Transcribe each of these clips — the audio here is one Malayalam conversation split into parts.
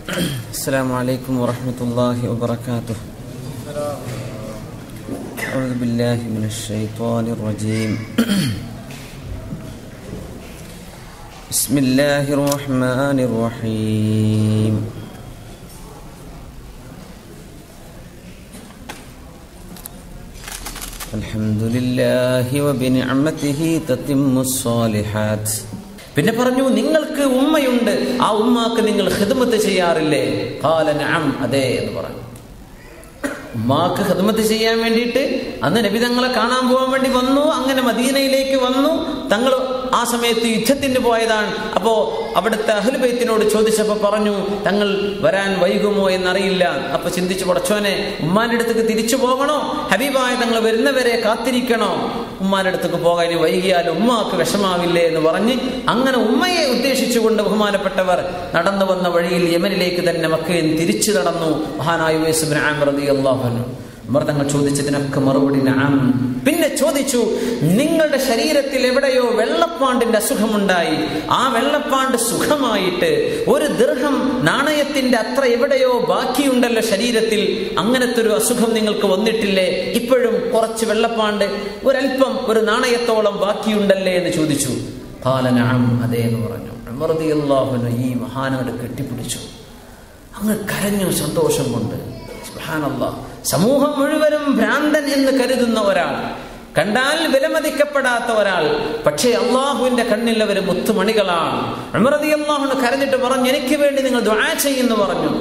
السلام عليكم ورحمة الله وبركاته. أعوذ بالله من الشيطان الرجيم. بسم الله الرحمن الرحيم. الحمد لله وبنعمته تتم الصالحات. പിന്നെ പറഞ്ഞു, നിങ്ങൾക്ക് ഉമ്മയുണ്ട്, ആ ഉമ്മാക്ക് നിങ്ങൾ ഖിദ്മത്ത് ചെയ്യാറില്ലേ? ഖാല നഅം, അതെ എന്ന് പറഞ്ഞു. ഉമ്മാക്ക് ഖിദ്മത്ത് ചെയ്യാൻ വേണ്ടിയിട്ട് അന്ന് നബി തങ്ങളെ കാണാൻ പോകാൻ വേണ്ടി വന്നു. അങ്ങനെ മദീനയിലേക്ക് വന്നു. തങ്ങൾ ആ സമയത്ത് യുദ്ധത്തിന് പോയതാണ്. അപ്പോ അവിടുത്തെ അഹ്ലു ബൈത്തിനോട് ചോദിച്ചപ്പോ പറഞ്ഞു, തങ്ങൾ വരാൻ വൈകുമോ എന്നറിയില്ല. അപ്പൊ ചിന്തിച്ചു, പടച്ചോനെ, ഉമ്മാന്റെ അടുത്തേക്ക് തിരിച്ചു പോകണോ, ഹബീബായ തങ്ങൾ വരുന്നവരെ കാത്തിരിക്കണോ? ഉമ്മാന്റെ അടുത്തേക്ക് പോകാൻ ഇനി വൈകിയാൽ ഉമ്മാക്ക് വിഷമാവില്ലേ എന്ന് പറഞ്ഞ് അങ്ങനെ ഉമ്മയെ ഉദ്ദേശിച്ചുകൊണ്ട് ബഹുമാനപ്പെട്ടവർ നടന്നു വന്ന വഴിയിൽ യമനിലേക്ക് തന്നെ മക്കയിൽ തിരിച്ചു നടന്നു. മഹാനായ ഉവൈസ് ഇബ്നു ആമിർ റളിയല്ലാഹു അൻഹു തങ്ങൾ ചോദിച്ചതിനൊക്കെ മറുപടി നഅം. പിന്നെ ചോദിച്ചു, നിങ്ങളുടെ ശരീരത്തിൽ എവിടെയോ വെള്ളപ്പാണ്ടിന്റെ അസുഖമുണ്ടായി. ആ വെള്ളപ്പാണ്ട് സുഖമായിട്ട് ഒരു ദിർഹം നാണയത്തിന്റെ അത്ര എവിടെയോ ബാക്കിയുണ്ടല്ലോ ശരീരത്തിൽ. അങ്ങനത്തെ ഒരു അസുഖം നിങ്ങൾക്ക് വന്നിട്ടില്ലേ? ഇപ്പോഴും കുറച്ച് വെള്ളപ്പാണ്ട് ഒരൽപ്പം ഒരു നാണയത്തോളം ബാക്കിയുണ്ടല്ലേ എന്ന് ചോദിച്ചു. ഖാല നഅം, അതേ എന്ന് പറഞ്ഞു. ഉമർ റളിയല്ലാഹു അൻഹു ഈ മഹാനോട് കെട്ടിപ്പിടിച്ചു. അങ്ങ് കരഞ്ഞു സന്തോഷം കൊണ്ട്. സുബ്ഹാനല്ലാഹ്. സമൂഹം മുഴുവനും ഭ്രാന്തൻ എന്ന് കരുതുന്ന ഒരാൾ, കണ്ടാൽ വിലമതിക്കപ്പെടാത്ത ഒരാൾ, പക്ഷേ അള്ളാഹുവിന്റെ കണ്ണിൽ അവർ മുത്തുമണികളാണ്. ഉമർ റളിയല്ലാഹു അൻഹു കരഞ്ഞിട്ട് പറഞ്ഞു, എനിക്ക് വേണ്ടി നിങ്ങൾ ദുആ ചെയ്യുന്നു പറഞ്ഞു.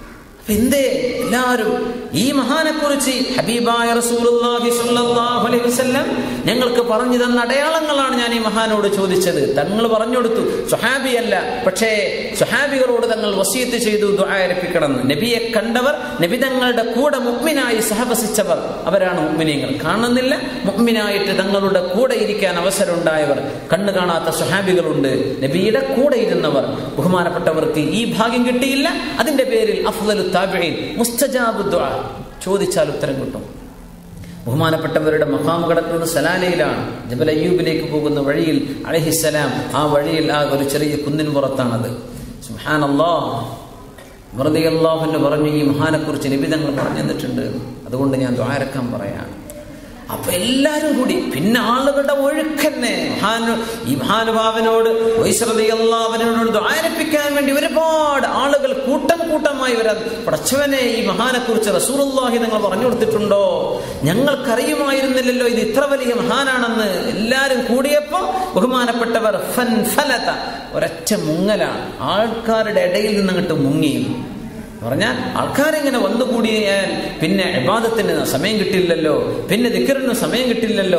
എന്തേ എല്ലാവരും ഈ മഹാനെ കുറിച്ച് ഹബീബായ റസൂലുള്ളാഹി സ്വല്ലല്ലാഹു അലൈഹി വസല്ലം ഞങ്ങൾക്ക് പറഞ്ഞു തന്ന അടയാളങ്ങളാണ് ഞാൻ ഈ മഹാനോട് ചോദിച്ചത്. തങ്ങൾ പറഞ്ഞു കൊടുത്തു. സ്വഹാബിയല്ല, പക്ഷേ സ്വഹാബികളോട് തങ്ങൾ വസിയത്ത് ചെയ്തു ദുആ അർപ്പിക്കണം. നബിയെ കണ്ടവർ, നബി തങ്ങളുടെ കൂടെ മുഅ്മിനായി സഹവസിച്ചവർ, അവരാണ് മുഅ്മിനീങ്ങൾ. കാണുന്നില്ല, മുഅ്മിനായിട്ട് തങ്ങളുടെ കൂടെ ഇരിക്കാൻ അവസരം ഉണ്ടായവർ. കണ്ണു കാണാത്ത സ്വഹാബികളുണ്ട്, നബിയുടെ കൂടെ ഇരുന്നവർ. ബഹുമാനപ്പെട്ടവർക്ക് ഈ ഭാഗ്യം കിട്ടിയില്ല. അതിന്റെ പേരിൽ അഫ്ളലു താബിഈൻ, മുസ്തജാബു ദുആ, ചോദിച്ചാൽ ഉത്തരം കിട്ടും. ബഹുമാനപ്പെട്ടവരുടെ മഖാം കിടക്കുന്നത് സലാലയിലാണ്. ജബൽ അയ്യൂബിലേക്ക് പോകുന്ന വഴിയിൽ അലൈഹിസ്സലാം, ആ വഴിയിൽ ആ ഒരു ചെറിയ കുന്നിൻ പുറത്താണത്. സുബ്ഹാനല്ലാഹ്. റളിയല്ലാഹു അൻഹു പറഞ്ഞു, ഈ മഹാനെ കുറിച്ച് നബി തങ്ങൾ പറഞ്ഞു തന്നിട്ടുണ്ട്, അതുകൊണ്ട് ഞാൻ ദുആ ഇറക്കാൻ പറയാം. അപ്പൊ എല്ലാരും കൂടി, പിന്നെ ആളുകളുടെ ഒഴുക്കന്നെ ഈ മഹാനുഭാവനോട് ദുആ അർപ്പിക്കാൻ വേണ്ടി ഒരുപാട് ആളുകൾ കൂട്ടം കൂട്ടമായി വരാൻ. പടച്ചവനെ, ഈ മഹാനെ കുറിച്ച് റസൂലുള്ളാഹി നിങ്ങൾ പറഞ്ഞു കൊടുത്തിട്ടുണ്ടോ? ഞങ്ങൾക്കറിയുമായിരുന്നില്ലല്ലോ ഇത് ഇത്ര വലിയ മഹാനാണെന്ന്. എല്ലാരും കൂടിയപ്പോ ബഹുമാനപ്പെട്ടവർ ഫൻഫലത, ഒരൊറ്റ മുങ്ങലാണ്. ആൾക്കാരുടെ ഇടയിൽ നിന്നങ്ങോട്ട് മുങ്ങി. പറഞ്ഞാൽ ആൾക്കാരിങ്ങനെ വന്നുകൂടിയാൽ പിന്നെ ഇബാദത്തിന് സമയം കിട്ടില്ലല്ലോ, പിന്നെ ദിക്റിന് സമയം കിട്ടില്ലല്ലോ.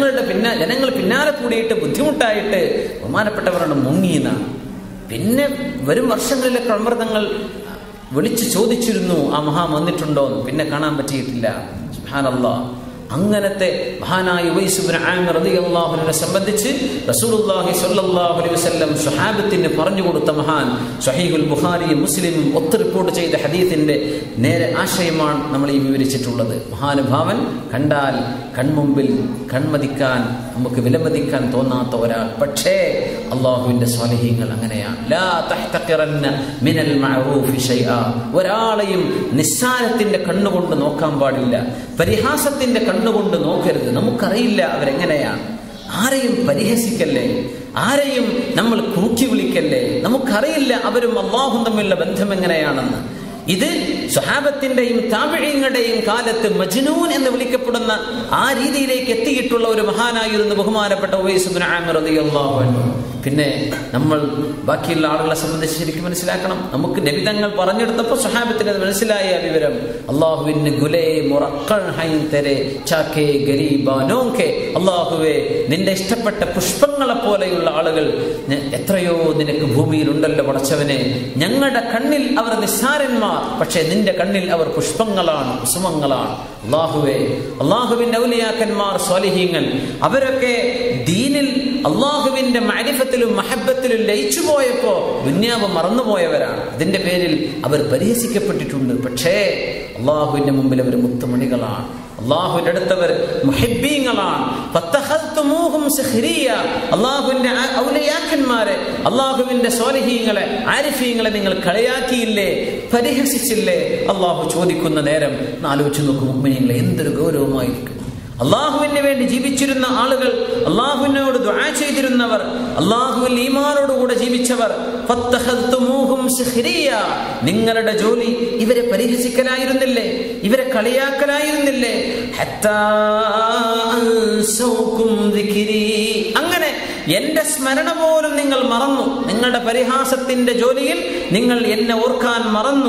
ജനങ്ങൾ പിന്നാലെ കൂടിയിട്ട് ബുദ്ധിമുട്ടായിട്ട് ബഹുമാനപ്പെട്ടവരുടെ മുങ്ങിയെന്നാണ്. പിന്നെ വരും വർഷങ്ങളിലൊക്കെ ഉമർ തങ്ങൾ വിളിച്ചു ചോദിച്ചിരുന്നു, ആ മഹാൻ വന്നിട്ടുണ്ടോ എന്ന്. പിന്നെ കാണാൻ പറ്റിയിട്ടില്ല. സുബ്ഹാനല്ലാഹ്. അങ്ങനത്തെ മഹാനായ ഉവൈസ് ഇബ്നു ആമിർ റളിയല്ലാഹു അൻഹുവിനെ സംബന്ധിച്ച് റസൂലുള്ളാഹി സ്വല്ലല്ലാഹു അലൈഹി വസല്ലം സ്വഹാബത്തിന് പറഞ്ഞു കൊടുത്ത മഹാൻ. സ്വഹീഹുൽ ബുഖാരിയും മുസ്ലിമും ഒത്ത് റിപ്പോർട്ട് ചെയ്ത ഹദീസിന്റെ നേരെ ആശയമാണ് നമ്മൾ ഈ വിവരിച്ചിട്ടുള്ളത്. മഹാനുഭാവൻ കണ്ടാൽ കൺമുമ്പിൽ കൺമതിക്കാൻ, നമുക്ക് വിലമതിക്കാൻ തോന്നാത്ത ഒരാൾ. പക്ഷേ അള്ളാഹുവിന്റെ സ്വാലിഹീങ്ങൾ അങ്ങനെയാണ്. ലാ തഹ്തഖിറന്ന മിനൽ മഅറൂഫി ശൈആ, ഒരാളെയും നിസ്സാരത്തിന്റെ കണ്ണുകൊണ്ട് നോക്കാൻ പാടില്ല, പരിഹാസത്തിന്റെ കണ്ണുകൊണ്ട് നോക്കരുത്. നമുക്കറിയില്ല അവരെങ്ങനെയാണ്. ആരെയും പരിഹസിക്കല്ലേ, ആരെയും നമ്മൾ കൂക്കി വിളിക്കല്ലേ. നമുക്കറിയില്ല അവരും അള്ളാഹും തമ്മിലുള്ള ബന്ധം എങ്ങനെയാണെന്ന്. ഇത് സ്വഹാബത്തിന്റെയും താബിഈങ്ങളുടെയും കാലത്ത് മജ്നൂൻ എന്ന് വിളിക്കപ്പെടുന്ന ആ രീതിയിലേക്ക് എത്തിയിട്ടുള്ള ഒരു മഹാനായിരുന്നു ബഹുമാനപ്പെട്ട ഉവൈസ് ഇബ്നു ആമിർ റളിയല്ലാഹു അൻഹു. പിന്നെ നമ്മൾ ബാക്കിയുള്ള ആളുകളെ സംബന്ധിച്ച് ശരിക്കും മനസ്സിലാക്കണം. നമുക്ക് നബി തങ്ങൾ പറഞ്ഞെടുത്തപ്പോൾ സ്വഹാബത്തിന് അത് മനസ്സിലായ വിവരം. അല്ലാഹുവിന് ഗുലേ മുറഖൻ ഹൈൻ തെരെ ചാകെ ഗരീബാനോംകെ, അല്ലാഹുവേ, നിന്റെ ഇഷ്ടപ്പെട്ട പുഷ്പങ്ങളെ പോലെയുള്ള ആളുകൾ എത്രയോ നിനക്ക് ഭൂമിയിലുണ്ടല്ലോ പടച്ചവനെ. ഞങ്ങളുടെ കണ്ണിൽ അവർ നിസ്സാരന്മാർ, പക്ഷേ നിന്റെ കണ്ണിൽ അവർ പുഷ്പങ്ങളാണ്, കുസുമങ്ങളാണ്. അല്ലാഹുവേ, അല്ലാഹുവിന്റെ ഔലിയാക്കന്മാർ, സ്വാലിഹീങ്ങൾ, അവരൊക്കെ ദീനിൽ അല്ലാഹുവിന്റെ മഅരിഫത്തിലും മഹബ്ബത്തിലും ലയിച്ചു പോയപ്പോ ദുനിയാവ് മറന്നുപോയവരാണ്. അതിന്റെ പേരിൽ അവർ പരിഹസിക്കപ്പെട്ടിട്ടുണ്ട്. പക്ഷേ അല്ലാഹുവിന്റെ മുമ്പിൽ അവർ മുത്തുമണികളാണ്. അള്ളാഹുവിന്റെ അടുത്തവർ മുഹിബ്ബീങ്ങളാണ്. അള്ളാഹുവിന്റെ ഔലിയാക്കന്മാരെ, അള്ളാഹുവിന്റെ സ്വാലിഹീങ്ങളെ, ആരിഫീങ്ങളെ നിങ്ങൾ കളിയാക്കിയില്ലേ, പരിഹസിച്ചില്ലേ? അള്ളാഹു ചോദിക്കുന്ന നേരം ആലോചിച്ച് നോക്കും മുഅ്മിനീങ്ങളെ, എന്തൊരു ഗൗരവമായിരിക്കും. അള്ളാഹുവിന് വേണ്ടി ജീവിച്ചിരുന്ന ആളുകൾ, അള്ളാഹുവിനോട് ദുആ ചെയ്തിരുന്നവർ, അള്ളാഹുവിൽ ഈമാനോടുകൂടെ ജീവിച്ചവർ, നിങ്ങളുടെ ജോലി ഇവരെ പരിഹസിക്കലായിരുന്നില്ലേ, ഇവരെ കളിയാക്കലായിരുന്നില്ലേ? അങ്ങനെ എന്റെ സ്മരണ പോലും നിങ്ങൾ മറന്നു. നിങ്ങളുടെ പരിഹാസത്തിന്റെ ജോലിയിൽ നിങ്ങൾ എന്നെ ഓർക്കാൻ മറന്നു.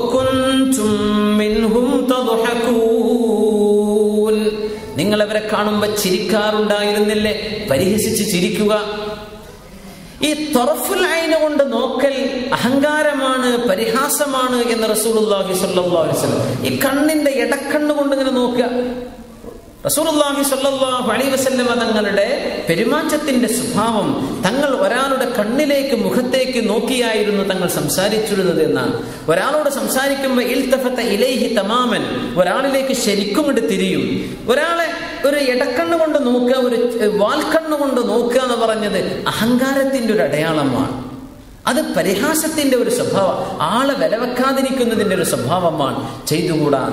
നിങ്ങൾ അവരെ കാണുമ്പോ ചിരിക്കാറുണ്ടായിരുന്നില്ലേ? പരിഹസിച്ച് ചിരിക്കുക. ഈ തൊറഫുൽ ഐന് കൊണ്ട് നോക്കൽ അഹങ്കാരമാണ്, പരിഹാസമാണ് എന്ന് റസൂലുള്ളാഹി സ്വല്ലല്ലാഹു അലൈഹി വസല്ലം. ഈ കണ്ണിന്റെ ഇടക്കണ്ണ് കൊണ്ട് ഇങ്ങനെ നോക്കുക. റസൂലുള്ളാഹി സ്വല്ലല്ലാഹു അലൈഹി വസല്ലം തങ്ങളുടെ പെരുമാറ്റത്തിന്റെ സ്വഭാവം, തങ്ങൾ ഒരാളുടെ കണ്ണിലേക്ക്, മുഖത്തേക്ക് നോക്കിയായിരുന്നു തങ്ങൾ സംസാരിച്ചിരുന്നത് എന്നാണ്. ഒരാളോട് സംസാരിക്കുമ്പോൾ ഇൽതഫത ഇലൈഹി തമാമൻ, ഒരാളിലേക്ക് ശരിക്കും ഇട്ട് തിരിയും. ഒരാളെ ഒരു ഇടക്കണ്ണ് കൊണ്ട് നോക്കുക, ഒരു വാൽക്കണ്ണ് കൊണ്ട് നോക്കുക എന്ന് പറഞ്ഞത് അഹങ്കാരത്തിന്റെ ഒരു അടയാളമാണ്. അത് പരിഹാസത്തിന്റെ ഒരു സ്വഭാവം, ആളെ വിലവെക്കാതിരിക്കുന്നതിന്റെ ഒരു സ്വഭാവമാണ്. ചെയ്തുകൂടാ.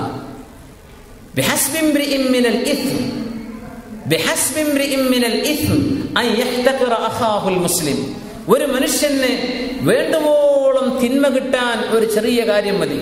ഒരു മനുഷ്യന് വേണ്ടുവോളം തിന്മ കിട്ടാൻ ഒരു ചെറിയ കാര്യം മതി.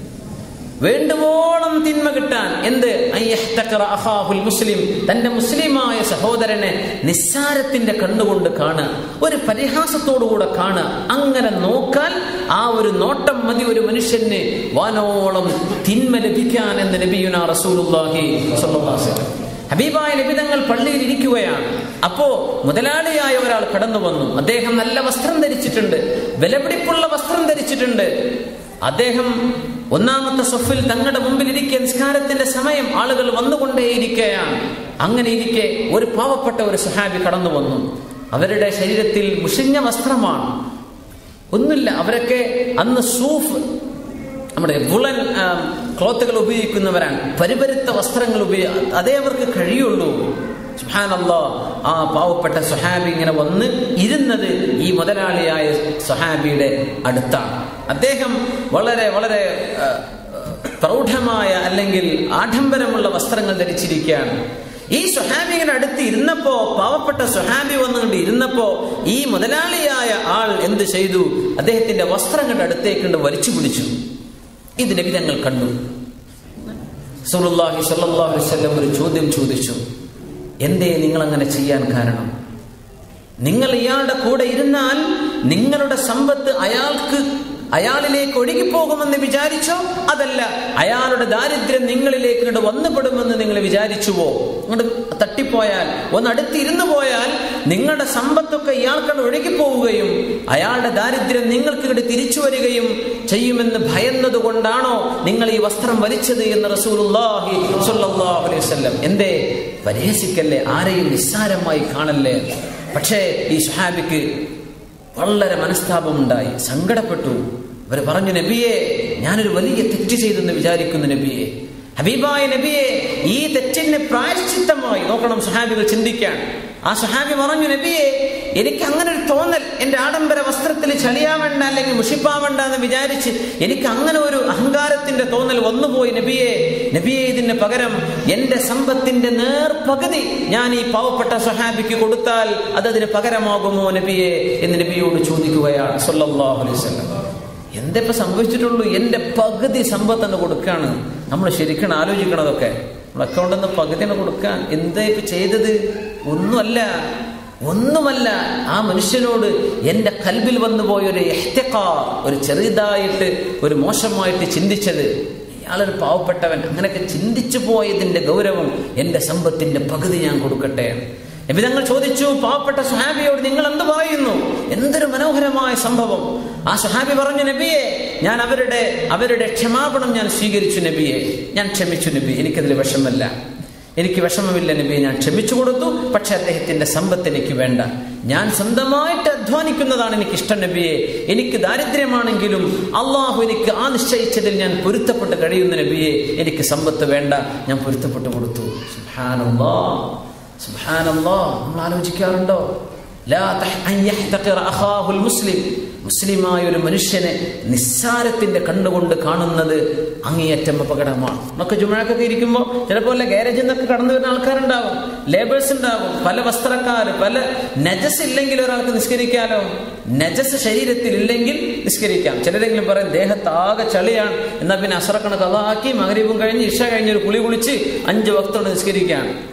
വേണ്ടുവോളം തിന്മ കിട്ടാൻ എന്ത്? മുസ്ലിം, തന്റെ മുസ്ലിമായ സഹോദരനെ നിസ്സാരത്തിന്റെ കണ്ണുകൊണ്ട് കാണുക, ഒരു പരിഹാസത്തോടുകൂടെ കാണുക. അങ്ങനെ നോക്കാൻ ആ ഒരു നോട്ടം മതി ഒരു മനുഷ്യന് വാനോളം തിന്മ ലഭിക്കാൻ എന്ന് നബിയുനാ റസൂലുള്ളാഹി സ്വല്ലല്ലാഹു അലൈഹി വസല്ലം. ഹബീബായ നബി തങ്ങൾ പള്ളിയിൽ ഇരിക്കുകയാണ്. അപ്പോ മുതലാളിയായ ഒരാൾ കടന്നു വന്നു. അദ്ദേഹം നല്ല വസ്ത്രം ധരിച്ചിട്ടുണ്ട്, വിലപിടിപ്പുള്ള വസ്ത്രം ധരിച്ചിട്ടുണ്ട്. അദ്ദേഹം ഒന്നാമത്തെ സഫിൽ തങ്ങളുടെ മുമ്പിൽ ഇരിക്കെ നിസ്കാരത്തിന്റെ സമയം, ആളുകൾ വന്നുകൊണ്ടേയിരിക്കുകയാണ്. അങ്ങനെ ഇരിക്കെ ഒരു പാവപ്പെട്ട ഒരു സഹാബി കടന്നു വന്നു. അവരുടെ ശരീരത്തിൽ മുഷിഞ്ഞ വസ്ത്രമാണ്, ഒന്നുമില്ല. അവരൊക്കെ അന്ന് സൂഫ്, നമ്മുടെ വുളൻ ക്ലോത്തുകൾ ഉപയോഗിക്കുന്നവരാണ്. പരിപരുത്ത വസ്ത്രങ്ങൾ അതേ അവർക്ക് കഴിയുള്ളൂ. സുബ്ഹാനല്ലാഹ്, ആ പാവപ്പെട്ട സ്വഹാബി ഇങ്ങനെ വന്ന് ഇരുന്നത് ഈ മുതലാളിയായ സ്വഹാബിയുടെ അടുത്താണ്. അദ്ദേഹം വളരെ വളരെ പ്രൗഢമായ അല്ലെങ്കിൽ ആഡംബരമുള്ള വസ്ത്രങ്ങൾ ധരിച്ചിരിക്കുകയാണ്. ഈ സ്വഹാബിയുടെ അടുത്ത് ഇരുന്നപ്പോ, പാവപ്പെട്ട സ്വഹാബി വന്നുകൊണ്ട് ഇരുന്നപ്പോ ഈ മുതലാളിയായ ആൾ എന്ത് ചെയ്തു? അദ്ദേഹത്തിന്റെ വസ്ത്രങ്ങളുടെ അടുത്തേക്ക് വലിച്ചു പിടിച്ചു. ഇത് നബി തങ്ങൾ കണ്ടു. റസൂലുള്ളാഹി സ്വല്ലല്ലാഹു അലൈഹി വസല്ലം ഒരു ചോദ്യം ചോദിച്ചു. എന്തേ നിങ്ങൾ അങ്ങനെ ചെയ്യാൻ കാരണം? നിങ്ങൾ ഇയാളുടെ കൂടെ ഇരുന്നാൽ നിങ്ങളുടെ സമ്പത്ത് അയാളിലേക്ക് ഒഴുകിപ്പോകുമെന്ന് വിചാരിച്ചോ? അതല്ല, അയാളുടെ ദാരിദ്ര്യം നിങ്ങളിലേക്ക് വന്നുപെടുമെന്ന് നിങ്ങൾ വിചാരിച്ചുവോ? അങ്ങോട്ട് തട്ടിപ്പോയാൽ, ഒന്ന് അടുത്തിരുന്നു പോയാൽ നിങ്ങളുടെ സമ്പത്തൊക്കെ ഇയാൾക്കണ്ട് ഒഴുകിപ്പോവുകയും അയാളുടെ ദാരിദ്ര്യം നിങ്ങൾക്ക് ഇവിടെ തിരിച്ചു വരികയും ചെയ്യുമെന്ന് ഭയന്നത് കൊണ്ടാണോ നിങ്ങൾ ഈ വസ്ത്രം വലിച്ചത് എന്ന് റസൂലുള്ളാഹി സ്വല്ലല്ലാഹു അലൈഹി വസല്ലം. എന്തേ? പരിഹസിക്കല്ലേ, ആരെയും നിസ്സാരമായി കാണല്ലേ. പക്ഷേ ഈ സ്വഹാബിക്ക് വളരെ മനസ്താപമുണ്ടായി, സങ്കടപ്പെട്ടു. അവർ പറഞ്ഞു, നബിയെ, ഞാനൊരു വലിയ തെറ്റ് ചെയ്തെന്ന് വിചാരിക്കുന്നു നബിയെ. ഹബീബായ നബിയെ, ഈ തെറ്റിന് പ്രായശ്ചിത്തമായി നോക്കണം സ്വഹാബികൾ ചിന്തിക്കാൻ. ആ സ്വഹാബി പറഞ്ഞു, നബിയെ, എനിക്ക് അങ്ങനെ ഒരു തോന്നൽ, എന്റെ ആഡംബര വസ്ത്രത്തിൽ ചളിയാവണ്ട അല്ലെങ്കിൽ മുഷിപ്പാവണ്ട എന്ന് വിചാരിച്ച് എനിക്ക് അങ്ങനെ ഒരു അഹങ്കാരത്തിന്റെ തോന്നൽ വന്നുപോയി നബിയെ. നബിയെ, ഇതിന് പകരം എന്റെ സമ്പത്തിന്റെ നേർപകുതി ഞാൻ ഈ പാവപ്പെട്ട സ്വഹാബിക്ക് കൊടുത്താൽ അതതിന് പകരമാകുമോ നബിയെ എന്ന് നബിയോട് ചോദിക്കുകയാണ് സല്ലല്ലാഹു അലൈഹി വസല്ലം. എന്തിപ്പോ സംഭവിച്ചിട്ടുള്ളൂ? എന്റെ പകുതി സമ്പത്ത് കൊടുക്കാണ്. നമ്മൾ ശരിക്കും ആലോചിക്കണതൊക്കെ, നമ്മൾ അക്കൗണ്ടിൽ നിന്ന് പകുതി കൊടുക്കാൻ എന്താ ഇപ്പൊ ചെയ്തത്? ഒന്നുമല്ല. ആ മനുഷ്യനോട് എന്റെ കൽബിൽ വന്നുപോയ ഒരു ഇഹ്തിഖാർ, ഒരു ചെറുതായിട്ട്, ഒരു മോശമായിട്ട് ചിന്തിച്ചത്, ഇയാളൊരു പാവപ്പെട്ടവൻ, അങ്ങനെയൊക്കെ ചിന്തിച്ചു പോയതിന്റെ ഗൗരവം, എന്റെ സമ്പത്തിന്റെ പകുതി ഞാൻ കൊടുക്കട്ടെ. നബി തങ്ങൾ ചോദിച്ചു പാവപ്പെട്ട സ്വഹാബിയോട്, നിങ്ങൾ എന്ത് പറയുന്നു? എന്തൊരു മനോഹരമായ സംഭവം. ആ സ്വഹാബി പറഞ്ഞു, നബിയെ, ഞാൻ അവരുടെ ക്ഷമാപണം ഞാൻ സ്വീകരിച്ചു നബിയെ, ഞാൻ ക്ഷമിച്ചു നബി, എനിക്കതിൽ എനിക്ക് വിഷമമില്ല നബിയെ, ഞാൻ ക്ഷമിച്ചു കൊടുത്തു. പക്ഷെ അദ്ദേഹത്തിന്റെ സമ്പത്ത് എനിക്ക് വേണ്ട. ഞാൻ സ്വന്തമായിട്ട് അധ്വാനിക്കുന്നതാണ് എനിക്കിഷ്ടം നബിയെ. എനിക്ക് ദാരിദ്ര്യമാണെങ്കിലും അള്ളാഹു എനിക്ക് ആ നിശ്ചയിച്ചതിൽ ഞാൻ പൊരുത്തപ്പെട്ട് കഴിയുന്ന നബിയെ. എനിക്ക് സമ്പത്ത് വേണ്ട, ഞാൻ പൊരുത്തപ്പെട്ട് കൊടുത്തു. സുബ്ഹാനല്ലാഹ്, സുബ്ഹാനല്ലാഹ്. നമ്മൾ ആലോചിക്കാറുണ്ടോ? മുസ്ലിമായ ഒരു മനുഷ്യനെ നിസ്സാരത്തിന്റെ കണ്ണുകൊണ്ട് കാണുന്നത് അങ്ങേയറ്റം അപകടമാണ്. നമുക്ക് ജുമുഅക്കൊക്കെ ഇരിക്കുമ്പോൾ ചിലപ്പോൾ ഗാരേജിൽ നിന്നൊക്കെ കടന്നു വരുന്ന ആൾക്കാരുണ്ടാവും, ലേബേഴ്സ് ഉണ്ടാവും, പല വസ്ത്രക്കാർ, പല നജസ് ഇല്ലെങ്കിൽ ഒരാൾക്ക് നിസ്കരിക്കാലോ. നജസ് ശരീരത്തിൽ ഇല്ലെങ്കിൽ നിസ്കരിക്കാം. ചിലരെങ്കിലും പറയും ദേഹത്താകെ ചളിയാണ്, എന്നാൽ പിന്നെ അസ്റക്കണക്ക് അള്ളാഹ് ആക്കി മഗ്‌രിബും കഴിഞ്ഞ് ഇശ കഴിഞ്ഞ് ഒരു കുളി കുളിച്ച് 5 വക്തോടെ നിസ്കരിക്കുകയാണ്.